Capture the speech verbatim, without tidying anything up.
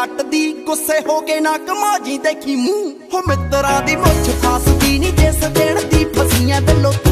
ਜੱਟ ਦੀ ਗੁੱਸੇ ਹੋ ਕੇ ਨਾ ਕਮਾਜੀ ਦੇਖੀ ਮੂੰਹ ਹੋ ਮਿੱਤਰਾਂ ਦੀ ਮੁੱਛ ਫਸਦੀ ਨੀ ਜਿਸ ਦਿਨ ਦੀ ਫਸੀਆਂ ਦਿਲੋਂ